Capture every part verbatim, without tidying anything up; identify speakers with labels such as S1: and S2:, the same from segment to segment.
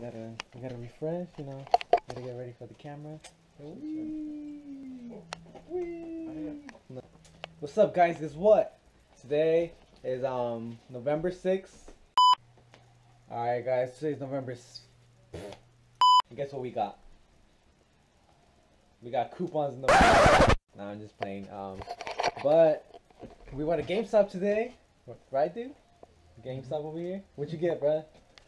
S1: gotta, we gotta refresh, you know. Gotta get ready for the camera. Whee! Whee! What's up, guys? Guess what? Today is um November sixth. All right, guys. Today's November sixth. And guess what we got? We got coupons in the. Nah, I'm just playing. Um, but we went to GameStop today, right, dude? GameStop over here. What'd you get, bruh?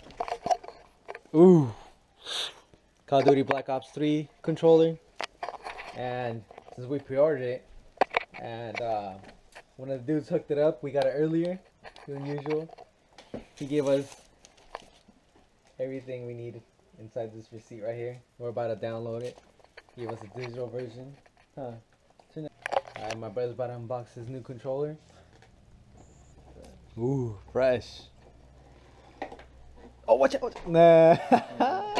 S1: Ooh, Call of Duty Black Ops three controller. And since we pre-ordered it, and uh, one of the dudes hooked it up, we got it earlier than usual. He gave us everything we needed inside this receipt right here. We're about to download it. He gave us a digital version. Huh. Alright, my brother's about to unbox his new controller. Ooh, fresh. Oh, watch out! Watch out. Nah.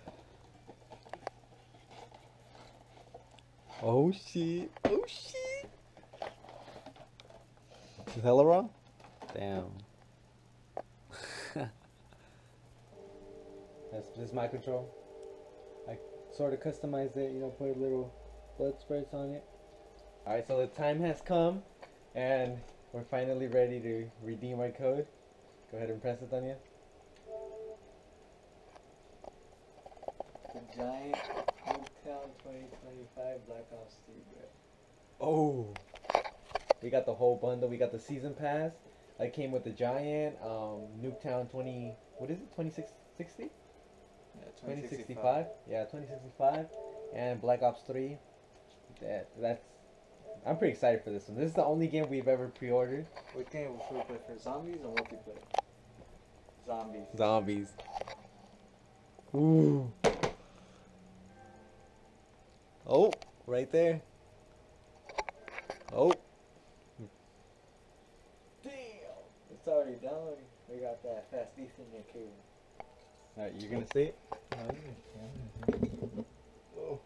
S1: Oh shit! Oh shit! Is hella wrong? Damn. That's this is my control. I sort of customized it, you know, put a little blood spurts on it. Alright, so the time has come, and we're finally ready to redeem our code. Go ahead and press it, Tanya.
S2: The giant Nuketown twenty twenty-five Black Ops three, bro.
S1: Oh, we got the whole bundle. We got the season pass. That came with the giant um, Nuketown twenty. What is it? twenty sixty?
S2: Yeah,
S1: twenty sixty-five. Yeah, twenty sixty-five, and Black Ops three. That that's. I'm pretty excited for this one. This is the only game we've ever pre-ordered.
S2: What game will we play for? Zombies or multiplayer? Zombies.
S1: Zombies. Ooh. Oh, right there. Oh.
S2: Damn! It's already downloading. We got that fast Ethernet cable.
S1: Alright, you're gonna see it? Oh.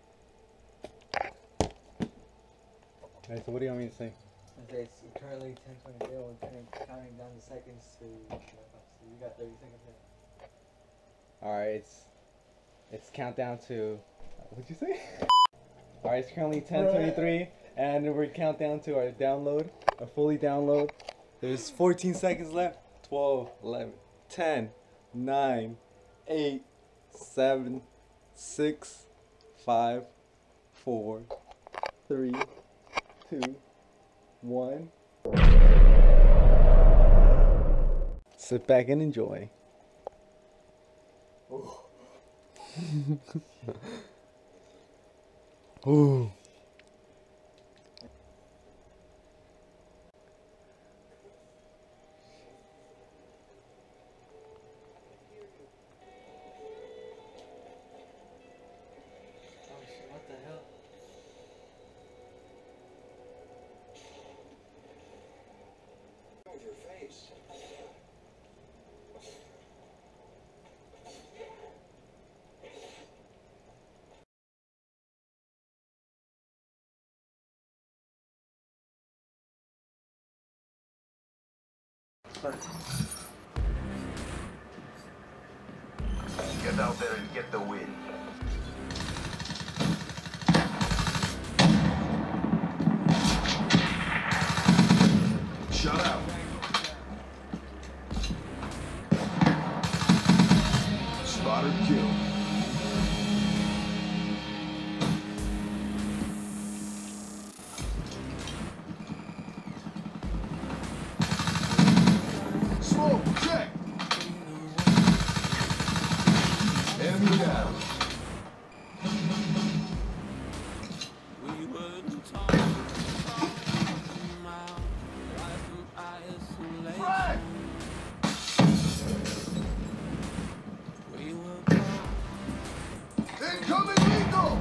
S1: Alright, so what do you want me to say?
S2: It's currently ten twenty. We're counting down the seconds to Black Ops three. You got thirty seconds left.
S1: Alright, it's it's countdown to what'd you say? Alright, it's currently ten twenty-three and we're countdown to our download, our fully download. There's fourteen seconds left. twelve, eleven, ten, nine, eight, seven, six, five, four, three, two, one. Sit back and enjoy. Ooh.
S2: Oh shit, what the hell?
S3: With your face.
S4: Get out there and get the win. Shut up. Spotted kill. Smoke, check. Enemy down. Frag! Incoming lethal!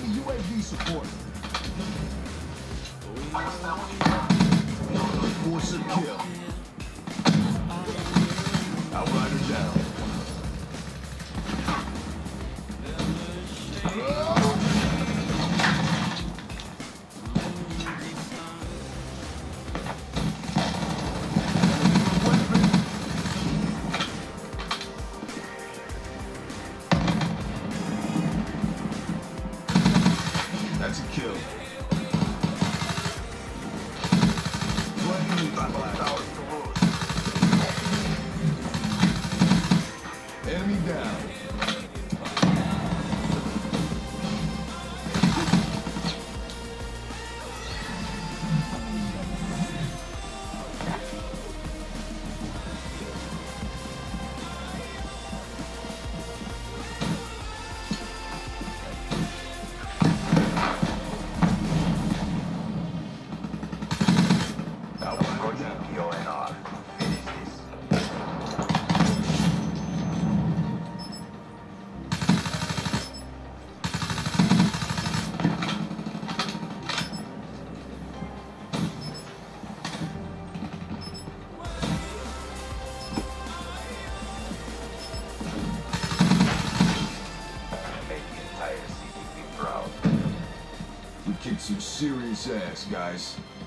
S4: U A V support. Force of kill. Outrider down. That's a kill. Enemy down. We kicked some serious ass, guys.